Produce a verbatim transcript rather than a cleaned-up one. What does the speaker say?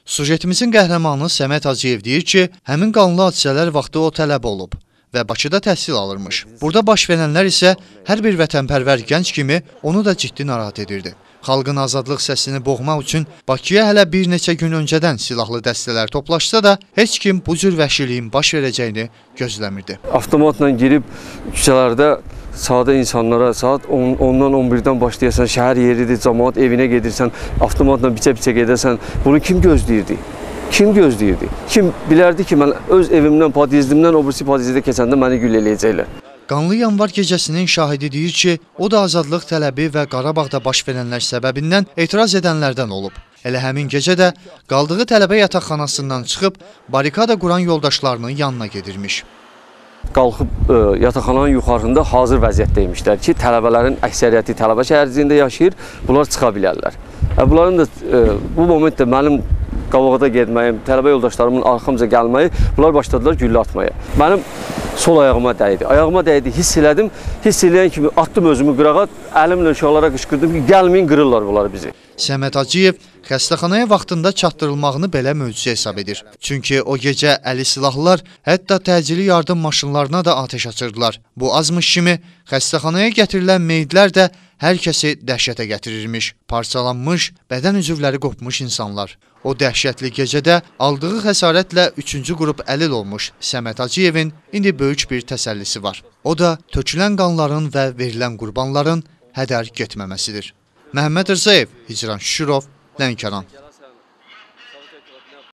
Sujetimizin qəhrəmanı Səməd Hacıyev deyir ki, həmin qanlı hadisələr vaxtı o tələb olub və Bakıda təhsil alırmış. Burada baş verənlər isə hər bir vətənpərvər gənc kimi onu da ciddi narahat edirdi. Xalqın azadlıq səsini boğmaq üçün Bakıya hələ bir neçə gün öncədən silahlı dəstələr toplaşsa da, heç kim bu cür vəhşiliyin baş verəcəyini gözləmirdi. Avtomatla girib küçələrdə sadə insanlara saat ondan on birdən başlayasan, şəhər yeridir, cəmaət evinə gedirsən, avtomatla biçə-biçə gedərsən, bunu kim gözləyirdi? Kim gözləyirdi? Kim bilərdi ki, mən öz evimdən, podyezdimdən o birisi podyezdə keçəndə məni gül eləyəcəklər? Qanlı yanvar gecəsinin şahidi deyir ki, o da azadlıq tələbi və Qarabağda baş verənlər səbəbindən etiraz edənlərdən olub. Elə həmin gecə də qaldığı tələbə yataqxanasından çıxıb, barikada quran yoldaşlarının yanına gedirmiş. Qalxıb e, yataqxananın yuxarısında hazır vəziyyətdəymişlər ki, tələbələrin əksəriyyəti tələbə şəhərciyində yaşayır, bunlar çıxa bilərlər. E, bunların da e, bu momentdə mənim qabağda getməyim, tələbə yoldaşlarımın arxamca gəlməyi, bunlar başladılar güllə atmaya. Mənim sol ayağıma dəydi, ayağıma dəydi, hiss elədim, hiss eləyən kimi atdım özümü qırağa, əlimlə uşaqlara qışqırdım ki, gəlməyin, qırırlar bunlar bizi. Səməd Hacıyev xəstəxanaya vaxtında çatdırılmağını belə möcüzə hesab edir. Çünki o gecə əli silahlılar hətta təcili yardım maşınlarına da ateş açırdılar. Bu azmış kimi xəstəxanaya gətirilən meyidlər də hər kəsi dəhşətə gətirirmiş. Parçalanmış, bədən üzvləri qopmuş insanlar. O dəhşətli gecədə aldığı xəsarətlə üçüncü qrup əlil olmuş Səməd Hacıyevin indi böyük bir təsəllisi var. O da tökülən qanların və verilən qurbanların hədər getməməsidir. Məhəmməd Rzayev, Hicran Şükürov, Lənkəran.